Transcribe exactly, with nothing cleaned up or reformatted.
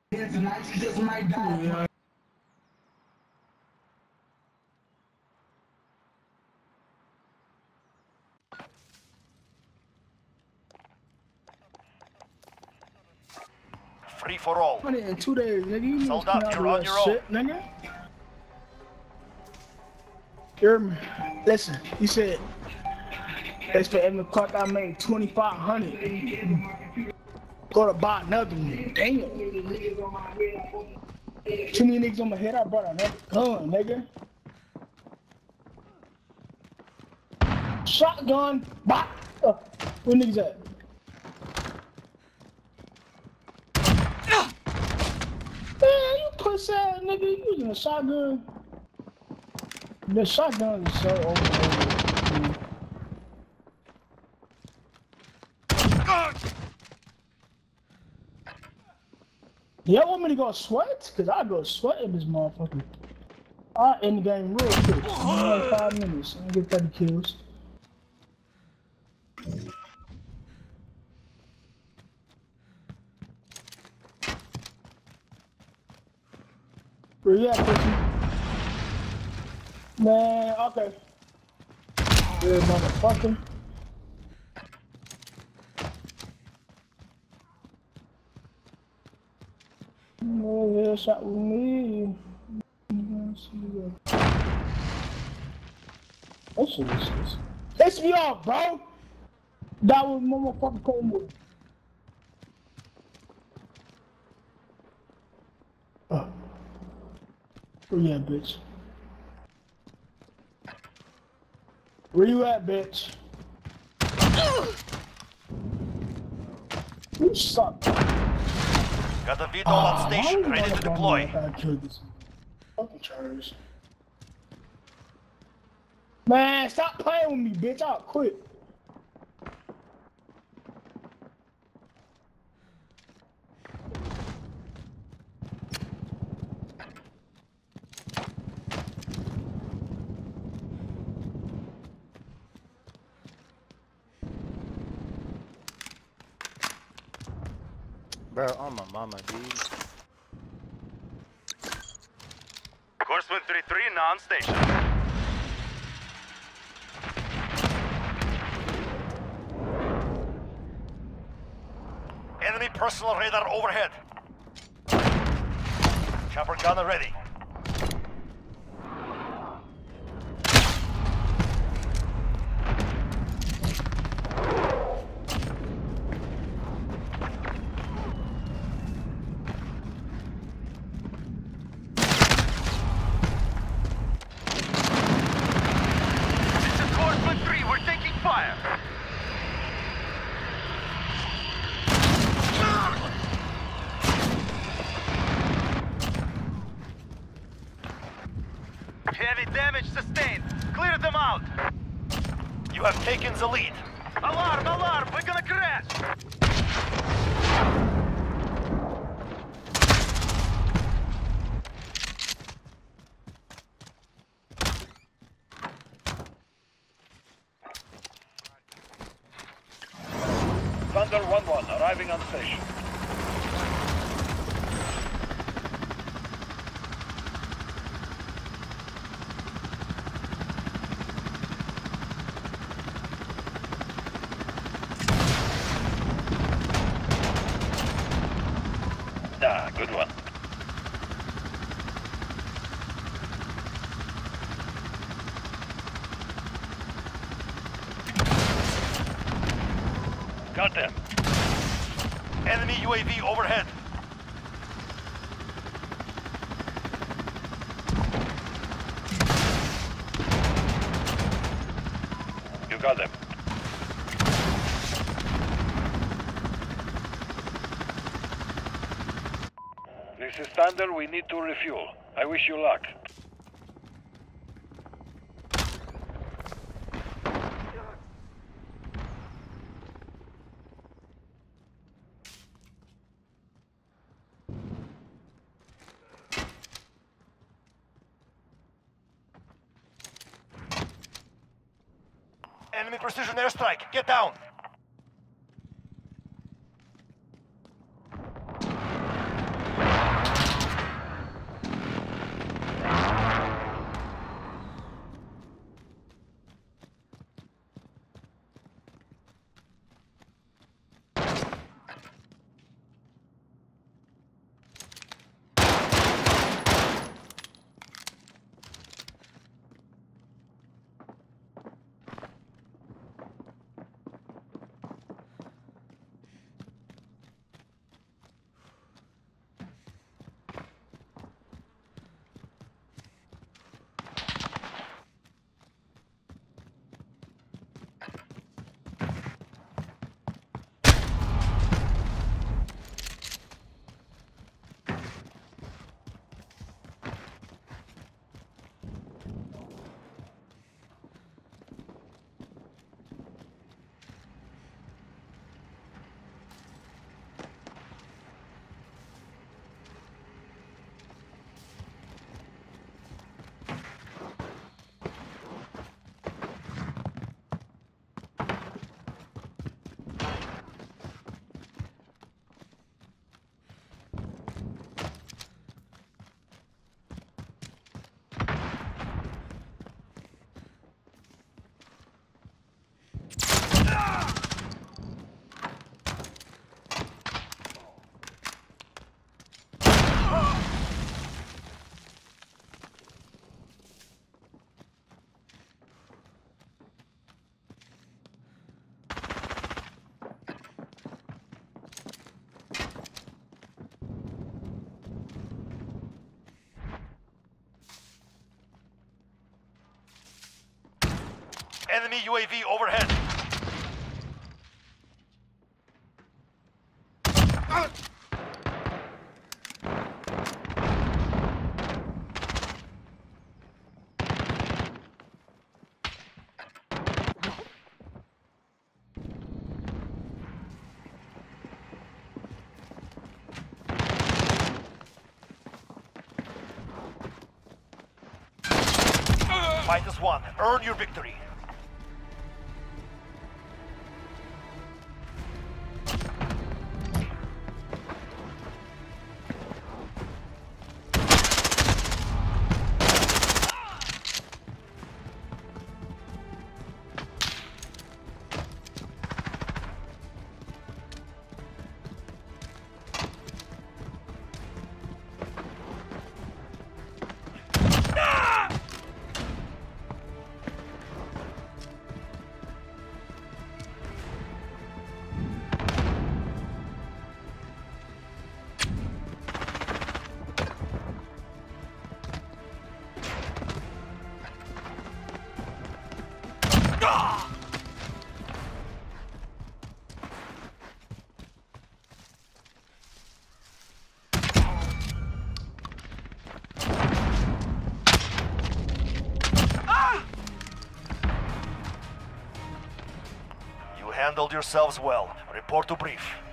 Yeah. Free for all. Money in two days, nigga. You know Sold out, can't you're do on that your own. shit, nigga. Hear me? Listen, you said that's for every clock I made twenty-five hundred. Go to buy another one. Damn. Too many niggas on my head. I brought another gun, nigga. Shotgun. Bop. Uh, where niggas at? Man, you pussy ass nigga. You using a shotgun. The shotgun is so overrated. Y'all want me to go sweat? Cause I go sweat in this motherfucker. I end the game real quick. Like five minutes. I get thirty kills. Where you at, pussy? Man, okay. Good motherfucker. No headshot with me. That shit is just piss me off, bro. That was motherfucking cold. Oh. Where you at, bitch? Where you at, bitch? You suck. Got a V TOL on station, Oh, ready to deploy. I killed this fucking charge. Man, stop playing with me, bitch. I'll quit. Bro, on my mama, dude. Course one three three, now on station. Enemy personal radar overhead. Chopper gunner ready. Heavy damage sustained. Clear them out. You have taken the lead. Alarm, alarm, we're gonna crash. Thunder one one arriving on station. Ah, good one. Got them. Enemy U A V overhead. You got them. This is Thunder, we need to refuel. I wish you luck. Enemy precision airstrike, get down! Enemy U A V overhead. Minus one. Earn your victory. You handled yourselves well. Report to brief.